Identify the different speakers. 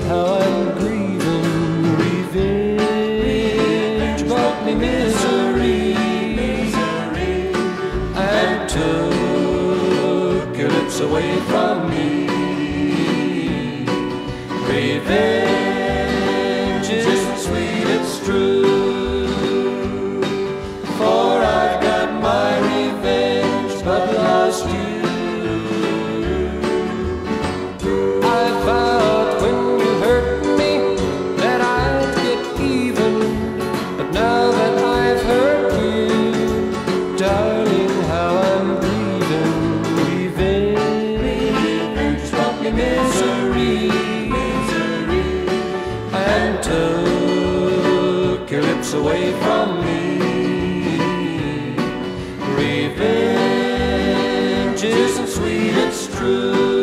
Speaker 1: how I'm grieving. Revenge brought me misery, and took your lips away from me. Revenge isn't sweet, it's true, for I've got my revenge but lost you. I vowed when you hurt me that I'd get even, but now that I've hurt you, darling, how I'm grieving. Revenge brought me misery, and took your lips away from me. Revenge isn't sweet, it's true,